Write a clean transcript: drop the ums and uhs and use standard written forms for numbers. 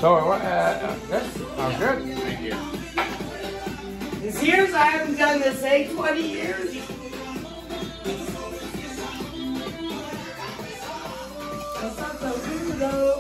So, that sounds good. Thank you. It's years I haven't done this, 20 years. That's not the weirdo.